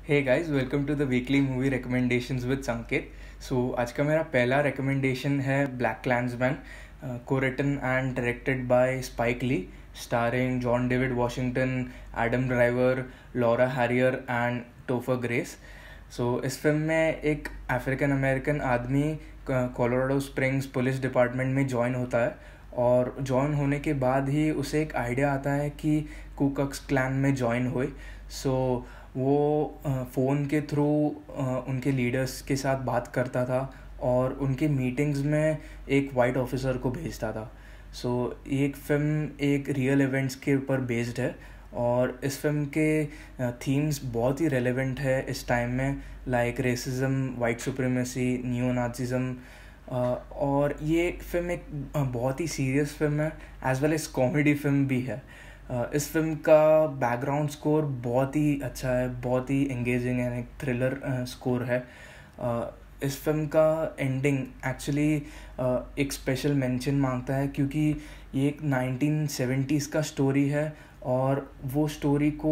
Hey guys, welcome to the weekly movie recommendations with Sanket. आज का मेरा पहला रिकमेंडेशन है ब्लैक क्लैंसमैन, को written and directed by Spike Lee, starring John David Washington, Adam Driver, Laura Harrier and Topher Grace. इस film में एक African American आदमी कोलोराडो स्प्रिंग्स पुलिस डिपार्टमेंट में ज्वाइन होता है, और ज्वाइन होने के बाद ही उसे एक आइडिया आता है कि कू क्लक्स क्लैन में ज्वाइन हुए। वो फ़ोन के थ्रू उनके लीडर्स के साथ बात करता था और उनके मीटिंग्स में एक वाइट ऑफिसर को भेजता था। ये एक फ़िल्म एक रियल इवेंट्स के ऊपर बेस्ड है, और इस फिल्म के थीम्स बहुत ही रेलेवेंट है इस टाइम में, like racism, white supremacy, neo Nazism. और ये फिल्म एक बहुत ही सीरियस फिल्म है, as well as comedy film भी है। इस फिल्म का बैकग्राउंड स्कोर बहुत ही अच्छा है, बहुत ही एंगेजिंग है, एक थ्रिलर स्कोर है। इस फिल्म का एंडिंग एक्चुअली एक स्पेशल मेंशन मांगता है, क्योंकि ये एक 1970s का स्टोरी है, और वो स्टोरी को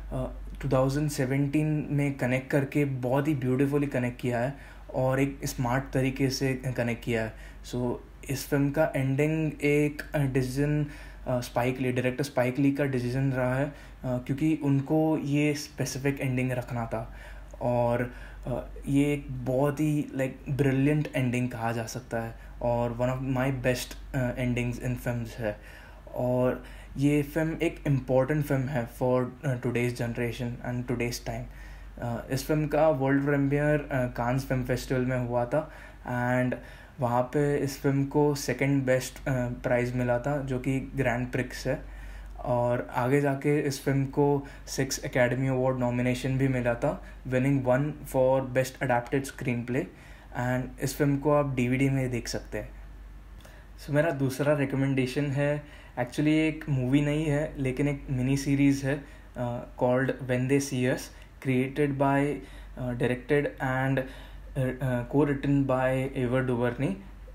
2017 में कनेक्ट करके बहुत ही ब्यूटीफुली कनेक्ट किया है, और एक स्मार्ट तरीके से कनेक्ट किया है। इस फिल्म का एंडिंग एक डिसीजन डायरेक्टर स्पाइक ली का डिसीजन रहा है, क्योंकि उनको ये स्पेसिफिक एंडिंग रखना था, और ये एक बहुत ही ब्रिलियंट एंडिंग कहा जा सकता है, और one of my best endings in films है। और ये फिल्म एक इम्पॉर्टेंट फिल्म है for today's generation and today's time. इस फिल्म का world premiere Cannes film festival में हुआ था, एंड वहाँ पे इस फिल्म को सेकंड बेस्ट प्राइज़ मिला था, जो कि ग्रैंड प्रिक्स है। और आगे जाके इस फिल्म को 6 एकेडमी अवार्ड नॉमिनेशन भी मिला था, winning 1 for best adapted screenplay. And इस फिल्म को आप DVD में देख सकते हैं। मेरा दूसरा रिकमेंडेशन है, एक्चुअली एक मूवी नहीं है लेकिन एक मिनी सीरीज़ है, called when they see us, created by, directed and co-written by Ava DuVernay।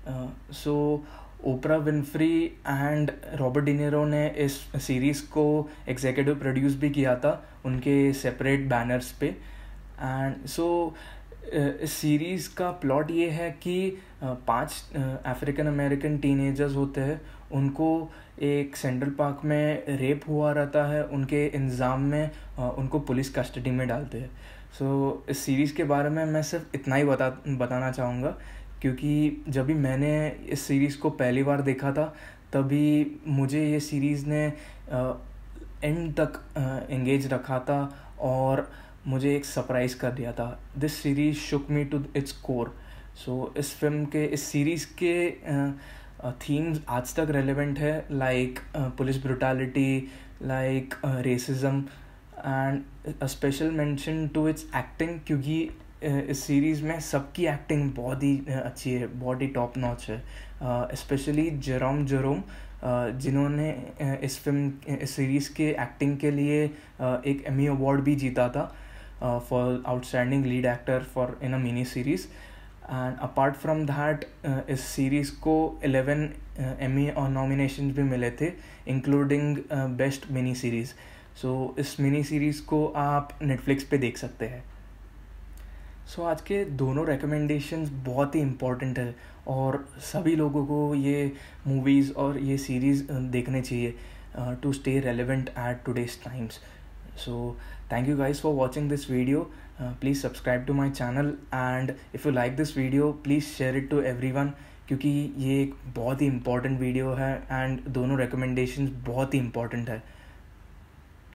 Oprah Winfrey and Robert डिनीरो ने इस सीरीज़ को एग्जीक्यूटिव प्रोड्यूस भी किया था उनके सेपरेट बैनर्स पे। एंड इस सीरीज़ का प्लॉट ये है कि 5 अफ्रीकन अमेरिकन टीनेजर्स होते हैं, उनको एक सेंट्रल पार्क में रेप हुआ रहता है, उनके इल्ज़ाम में उनको पुलिस कस्टडी में डालते हैं। इस सीरीज़ के बारे में मैं सिर्फ इतना ही बताना चाहूँगा, क्योंकि जब भी मैंने इस सीरीज़ को पहली बार देखा था, तभी मुझे ये सीरीज़ ने एंड तक एंगेज रखा था और मुझे एक सरप्राइज़ कर दिया था। This series shook me to its core. इस सीरीज़ के थीम्स आज तक रेलेवेंट है, like police brutality, like racism, and special mention to its acting, क्योंकि इस सीरीज़ में सबकी एक्टिंग बहुत ही अच्छी है, बहुत ही टॉप नॉच है। स्पेशली जेरोम, जिन्होंने इस सीरीज़ के एक्टिंग के लिए एक एमी अवार्ड भी जीता था for outstanding lead actor for in a mini series. And apart from that, इस सीरीज़ को 11 एमी नॉमिनेशन भी मिले थे, इंक्लूडिंग बेस्ट मिनी सीरीज़। इस मिनी सीरीज़ को आप नेटफ्लिक्स पे देख सकते हैं। आज के दोनों रिकमेंडेशंस बहुत ही इम्पॉर्टेंट है, और सभी लोगों को ये मूवीज़ और ये सीरीज़ देखने चाहिए to stay relevant at today's times. Thank you guys for watching this video. Please subscribe to my channel, and if you like this video, please share it to everyone, क्योंकि ये एक बहुत ही important video है, and दोनों recommendations बहुत ही important है।